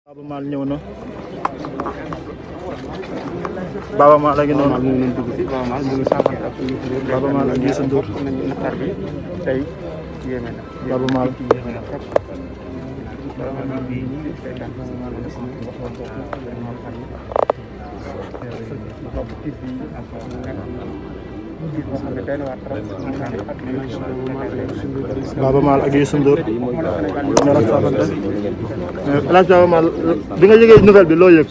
Baaba Maal ñëw na Baaba Maal la ngi noonu mu ngi dugg ci Baaba Maal mu ngi saafante ak Baaba Maal ak Youssou Ndour naqar bi tey yéeme na Baaba Maal yéeme na trop Baaba Maal ak Youssou Ndour ñoo doon saafante El Hadj Baaba Maal bi nga yëgee nouvelle bi loo yëg.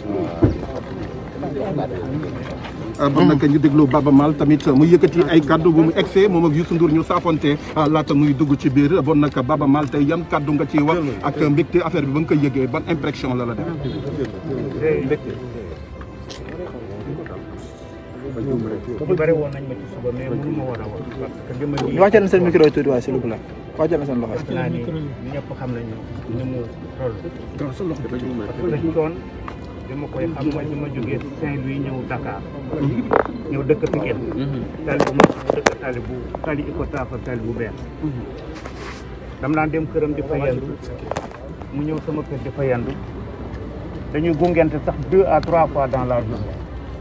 bon nag ñu déglu Baaba Maal tamit mu yëkkati ay kaddu bu mu egsee moom ak Youssou Ndour ñu saafonte laata muy dugg ci biir bon nag Baaba Maal tey yan kaddu nga ciy wax ak mbégte affaire bi ba nga koy yëgee ban impression la def. bu bëri woon nañ ma ci suba mais mënu ma war a wax parce que dama ni wàccal na seen micro yi tuuti waaye s'il vous plaît wàccal na seen loxo. parce que naa ni ñëpp xam nañu ni mu toll parce que coon dama koy xam mooy bi ma jógee Saint-Louis ñëw Dakar ñëw dëkk Pikine tali bu mag dëkk tali Icotaf ak tali bu beer dam naan dem këram di fa yendu mu ñëw sama kër di fa yendu dañuy gungente sax 2 à 3 fois dans la journée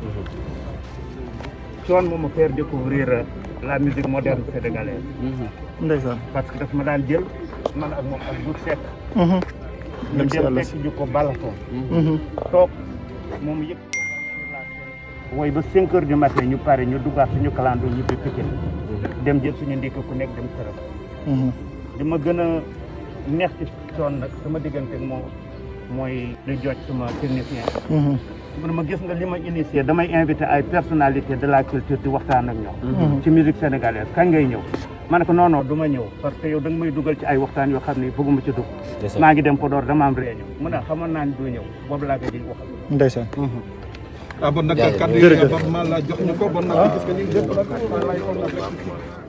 coon moo ma faire découvrir la musique moderne sénégalaise. ndeysaan parce que daf ma daan jël man ak moom ak bu sekk. ñu dem fekk ju ko balaton. toog moom yëpp woy ba 5 heures du matin ñu pare ñu duggaat suñu kalando ñu bi Pikine dem jël suñu ndikk ku nekk dem këram. li ma gën a neex ci coon nag sama diggante ak moom mooy lu jot sama technicien. man ma gis nga li ma initié damay invité ay personnalité de la culture di waxtaan ak ñoom ci musique sénégalaise kañ ngay ñëw ma ne ko non non du ma ñëw parce que yow da nga may dugal ci ay waxtaan yoo xam ne bëgguma ci dugg maa ngi dem Podor dama am réunion mu ne xamoon naa ni du ñëw boobu laa koy di waxal ndeysaan bon nag kaddu yi Baaba Maal la jox ñu ko bon nag gis nga ni